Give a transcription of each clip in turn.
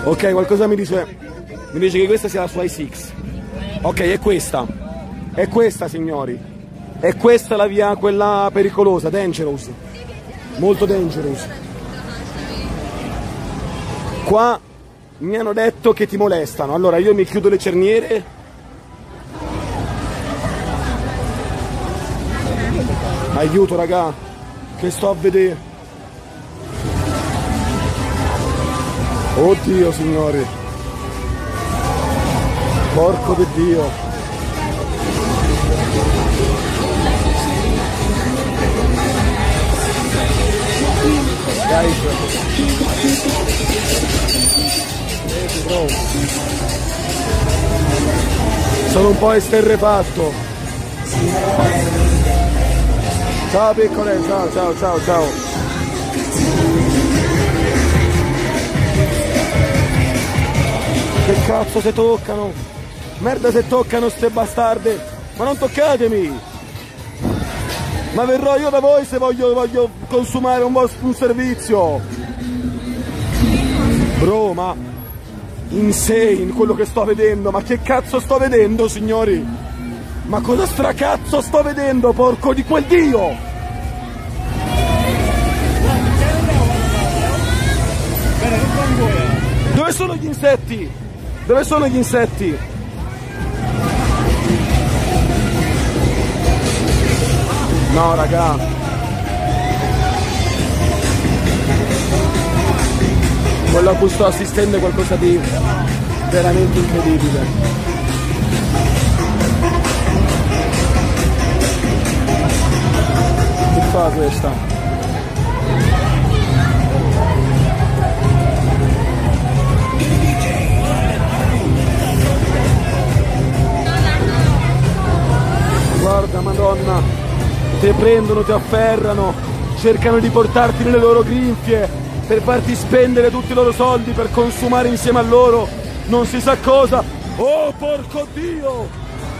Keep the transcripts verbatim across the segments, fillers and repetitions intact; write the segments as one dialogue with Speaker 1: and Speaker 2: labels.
Speaker 1: Ok, qualcosa mi dice, mi dice che questa sia la sua i sei. Ok, è questa. È questa, signori. È questa la via, quella pericolosa, dangerous. Molto dangerous. Qua mi hanno detto che ti molestano. Allora io mi chiudo le cerniere. Aiuto, raga, che sto a vedere. Oddio, signori. Porco di Dio. Guys. Sono un po' esterrefatto. Ciao piccole, ciao ciao ciao ciao. Che cazzo se toccano? Merda se toccano ste bastarde! Ma non toccatemi! Ma verrò io da voi se voglio, voglio consumare un, un servizio! Bro, ma... insane quello che sto vedendo! Ma che cazzo sto vedendo, signori? Ma cosa stracazzo sto vedendo, porco di quel Dio! Dove sono gli insetti? Dove sono gli insetti? No, raga. Quello a cui sto assistendo è qualcosa di veramente incredibile. Che fa questa? Guarda, Madonna, ti prendono, ti afferrano, cercano di portarti nelle loro grinfie per farti spendere tutti i loro soldi per consumare insieme a loro non si sa cosa. Oh, porco Dio!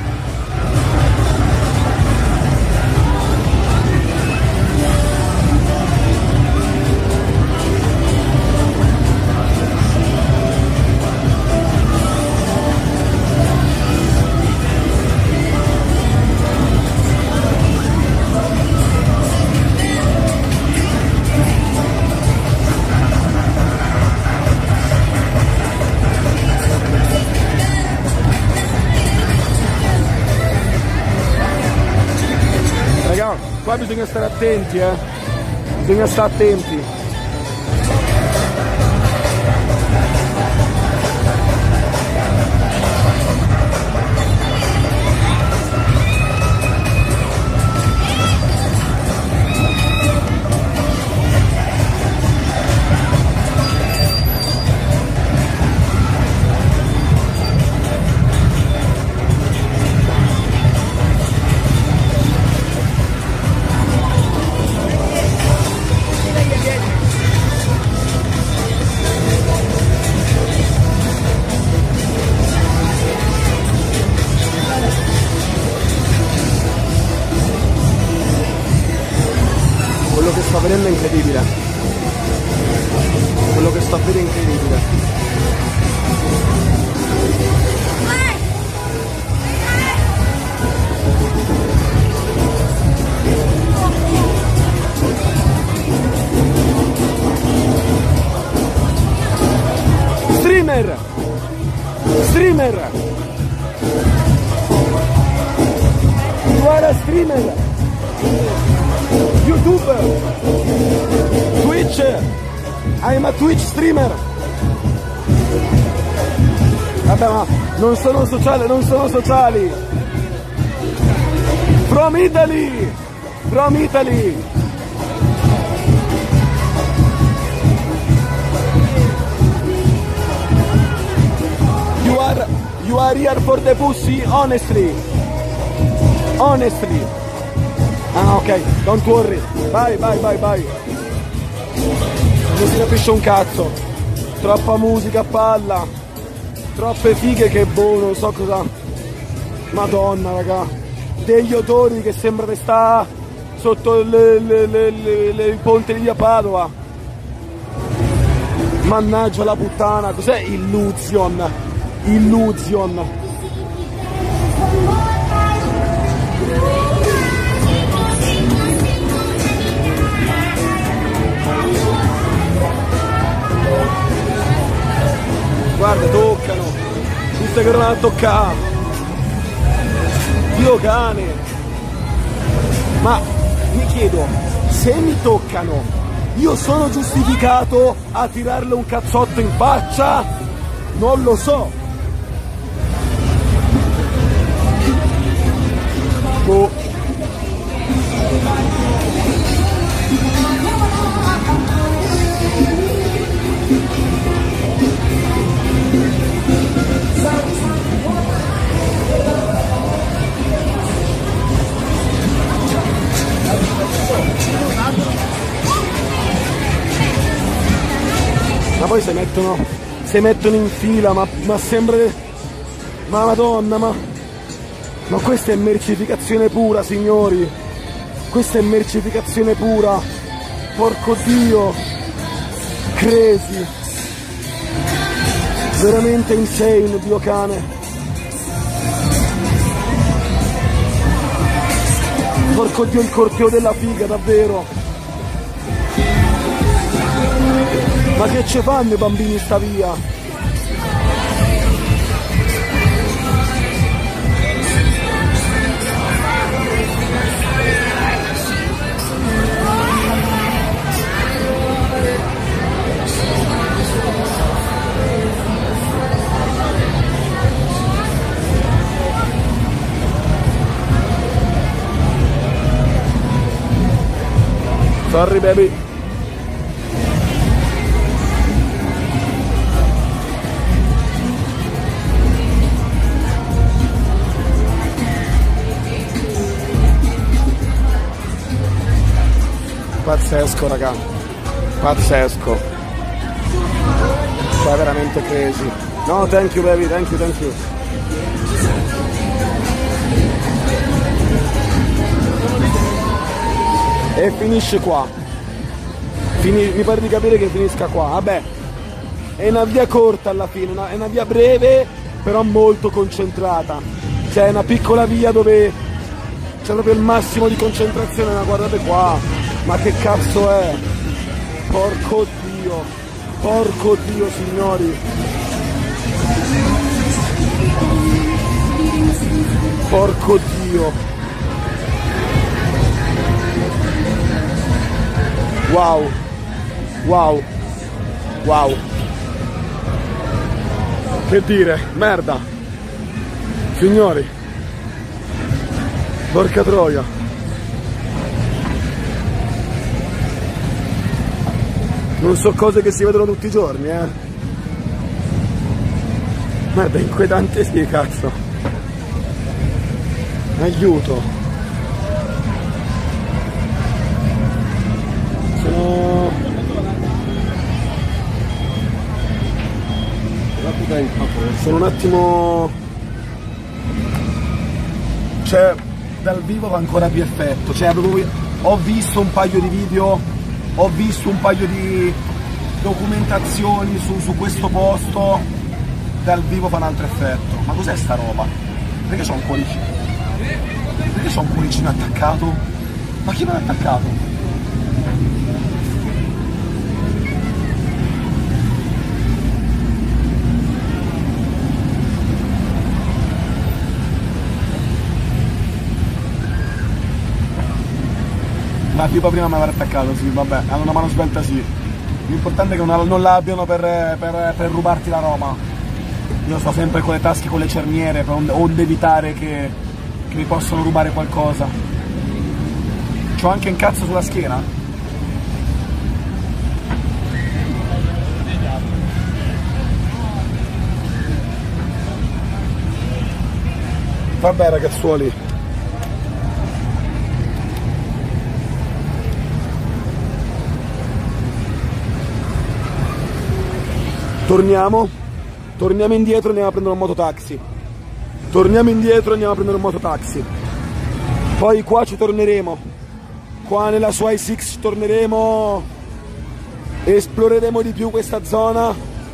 Speaker 1: Qua bisogna stare attenti, eh. Bisogna stare attenti. Quello che sta avvenendo è incredibile. Quello che sta avvenendo è incredibile. Streamer! Streamer! You are a streamer! YouTube, Twitch, I'm a Twitch streamer. Vabbè, ma non sono sociali, non sono sociali. From Italy, from Italy. You are, you are here for the pussy, honestly, honestly. Ah, ok, don't worry, vai, vai, vai, vai. Non si capisce un cazzo. Troppa musica a palla. Troppe fighe che boh, non so cosa. Madonna, raga. Degli odori che sembra che sta sotto le, le, le, le, le, il ponte di via Padova. Mannaggia la puttana, cos'è Illusion? Illusion. Guarda, toccano. Tutte che non a toccare. Dio cane. Ma mi chiedo, se mi toccano, io sono giustificato a tirarle un cazzotto in faccia? Non lo so. Boh. Ma poi si mettono, si mettono in fila, ma, ma sembra... Ma madonna, ma... Ma questa è mercificazione pura, signori! Questa è mercificazione pura! Porco Dio! Crazy! Veramente insane, Dio cane! Porco Dio, il corteo della figa, davvero! Ma che ci fanno i bambini sta via? Sorry baby. Pazzesco raga, pazzesco, cioè veramente crazy. No, thank you baby, thank you, thank you. E finisce qua. Fini, mi pare di capire che finisca qua. Vabbè, è una via corta alla fine, una, è una via breve però molto concentrata. Cioè è una piccola via dove c'è proprio il massimo di concentrazione. Ma guardate qua. Ma che cazzo è? Porco Dio! Porco Dio, signori! Porco Dio! Wow! Wow! Wow! Che dire? Merda! Signori! Porca troia! Non so cose che si vedono tutti i giorni, eh. Merda, inquietante sì, cazzo. Aiuto. Sono... Sono un attimo... Cioè, dal vivo va ancora più effetto. Cioè, ho visto un paio di video... Ho visto un paio di documentazioni su, su questo posto, dal vivo fa un altro effetto. Ma cos'è sta roba? Perché c'ho un cuoricino? Perché c'ho un cuoricino attaccato? Ma chi me l'ha attaccato? Ma tipo prima mi avrà attaccato, sì, vabbè, hanno una mano svelta sì. L'importante è che non, non la abbiano per, per, per rubarti la roba. Io sto sempre con le tasche con le cerniere, per onde evitare che, che mi possano rubare qualcosa. C'ho anche un cazzo sulla schiena. Vabbè ragazzuoli. Torniamo, torniamo indietro e andiamo a prendere un mototaxi. Torniamo indietro e andiamo a prendere un mototaxi. Poi qua ci torneremo. Qua nella sua i sei ci torneremo esploreremo di più questa zona,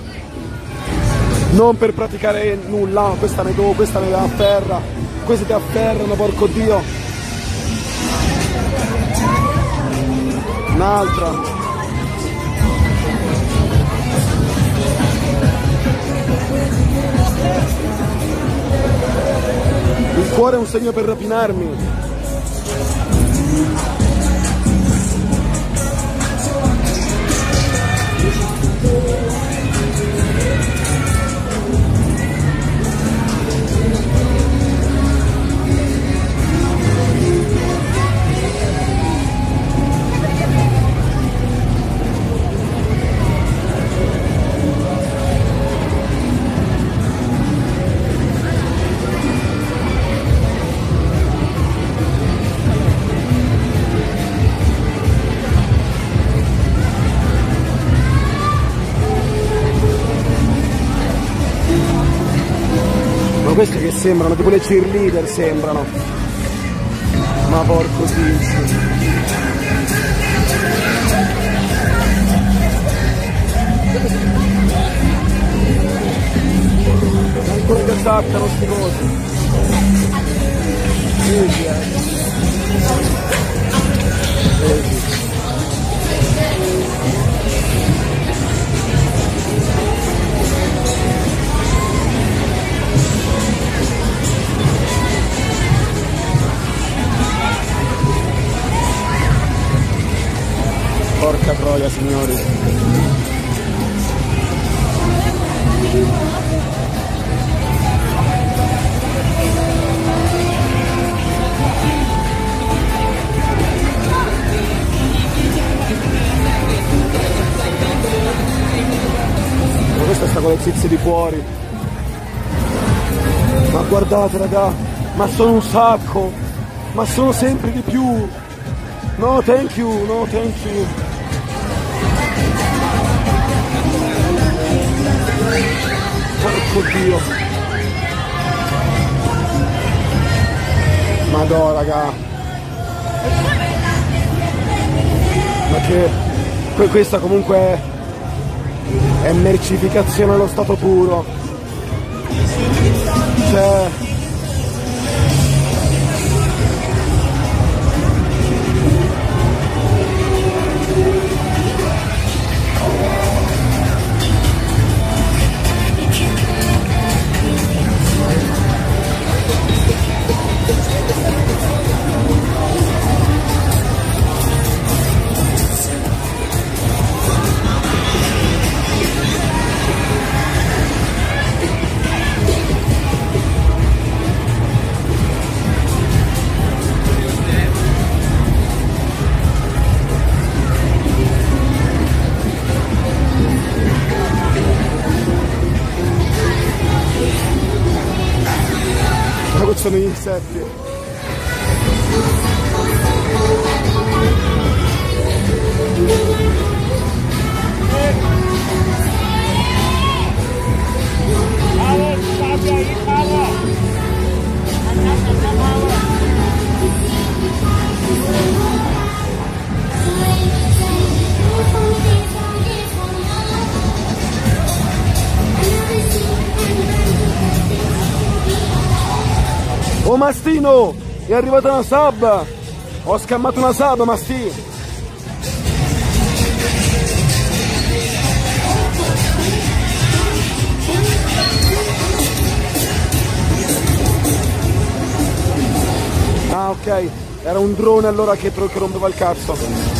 Speaker 1: non per praticare nulla. Questa mi do, questa mi afferra, queste ti afferrano, porco Dio. Un'altra. Il cuore è un segno per rapinarmi. Questi che sembrano tipo le cheerleader, sembrano, ma porco Dio. Ancora che attaccano sti cosi. Vedi, eh. Vedi. Porca troia, signori. Ma questa sta con le zizze di fuori. Ma guardate, raga, ma sono un sacco, ma sono sempre di più. No, thank you, no, thank you. Porco Dio. Madò, raga. Ma che questa comunque è, è mercificazione allo stato puro. Cioè, sono gli insetti. Oh Mastino, è arrivata una sub! Ho scammato una sub, Masti! Ah ok, era un drone allora che, che rompeva il cazzo.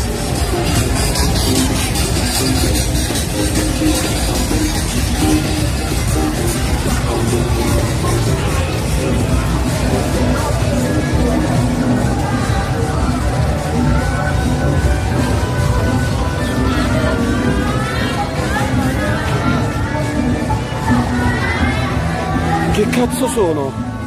Speaker 1: Che cazzo sono?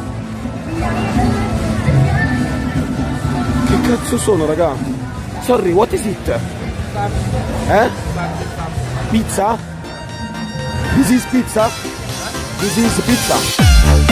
Speaker 1: Che cazzo sono, raga? Sorry, what is it? Eh? Pizza? This is pizza? This is pizza.